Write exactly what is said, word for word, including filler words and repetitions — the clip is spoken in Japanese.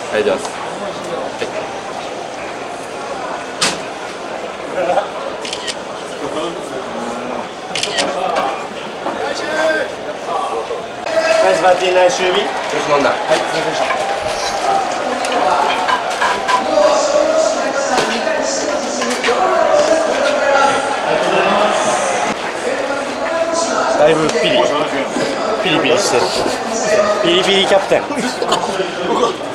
ありがとうございます。 ナイスバッティング、ナイス守備。よし飲んだ。 はい、すみませんでした。だいぶピリピリピリしてる。ピリピリキャプテン。